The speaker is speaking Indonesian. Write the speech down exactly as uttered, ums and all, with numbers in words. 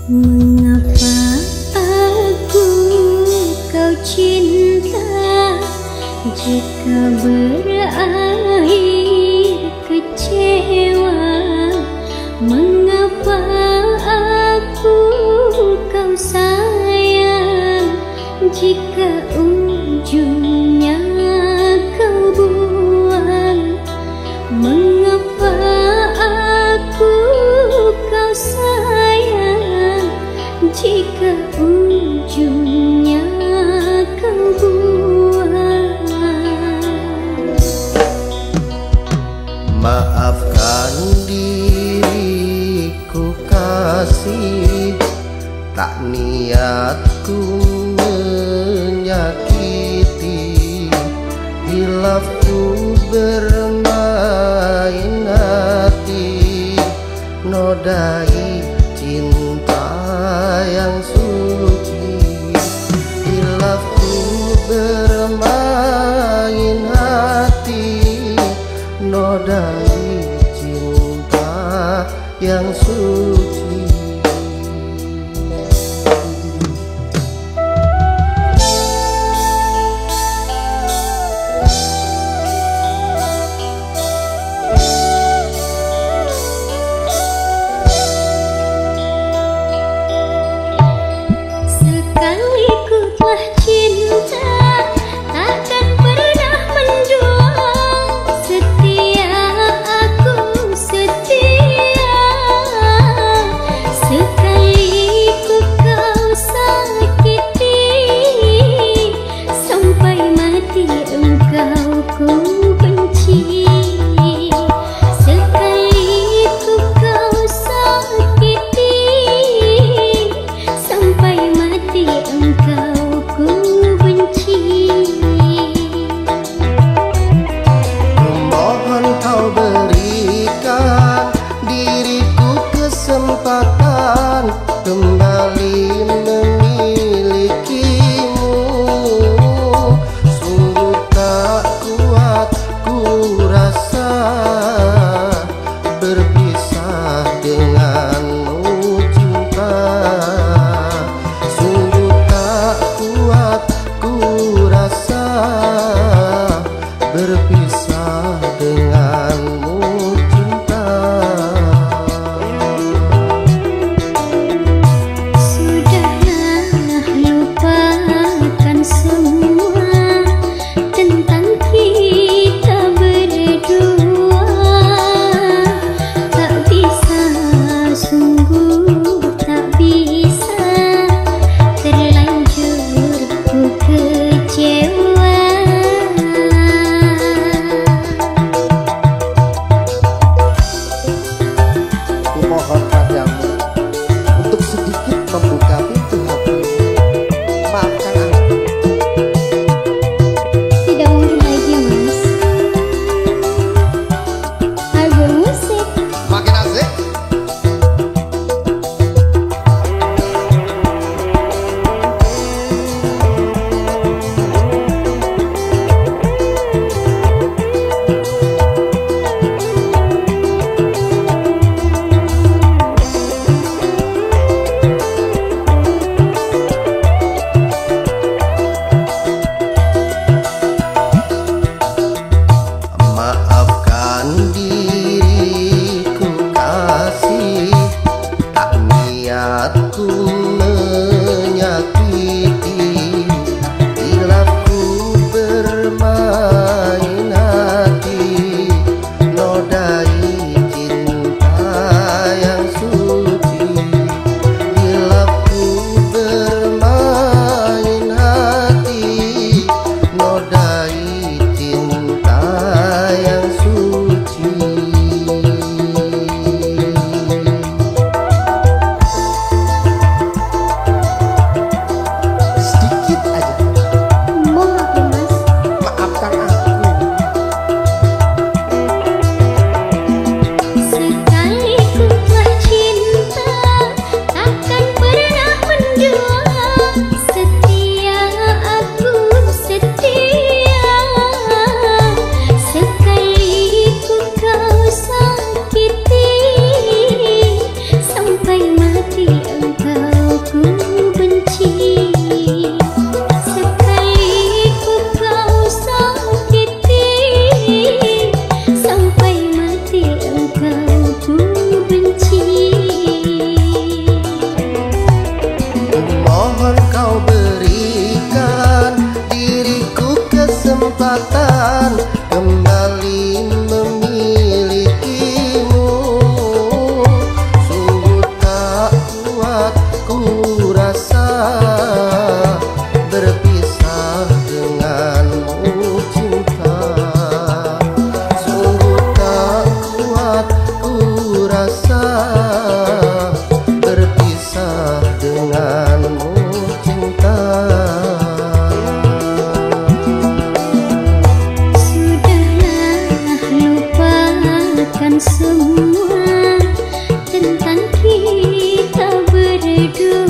Mengapa aku kau cinta jika berakhir kecewa? Mengapa aku kau sayang jika ujungnya kau buang? Mengapa aku kau sayang jika ujungnya kau buang? Maafkan diriku kasih, tak niatku menyakiti. Hilafku bermain hati, nodai cinta yang suci. Hilafku bermain hati, nodai cinta yang suci. Sekali ku telah cinta, takkan pernah mendua. Setia aku setia. Sekali ku kau sakiti, sampai mati engkau ku benci. Sekali ku kau sakiti, sampai mati engkau ku benci. Mohon kau berikan diriku kesempatan kembali memilikimu. Sungguh tak kuat ku rasa berpisah denganmu cinta. Sungguh tak kuat ku rasa berpisah denganmu cinta. Sudahlah lupakan semua tentang kita berdua. Tak bisa, sungguh tak bisa, terlanjur ku kecewa. Kumohon padamu untuk sedikit membuka pintu hati. Maafkan aku. Tidak mungkin lagi ya mas. Album musik. Makin asik. Maafkan diriku kasih, tak niatku menyakiti. Hilafku bermain hati, nodai cinta yang suci. Hilafku bermain hati, nodai cinta yang suci. hidup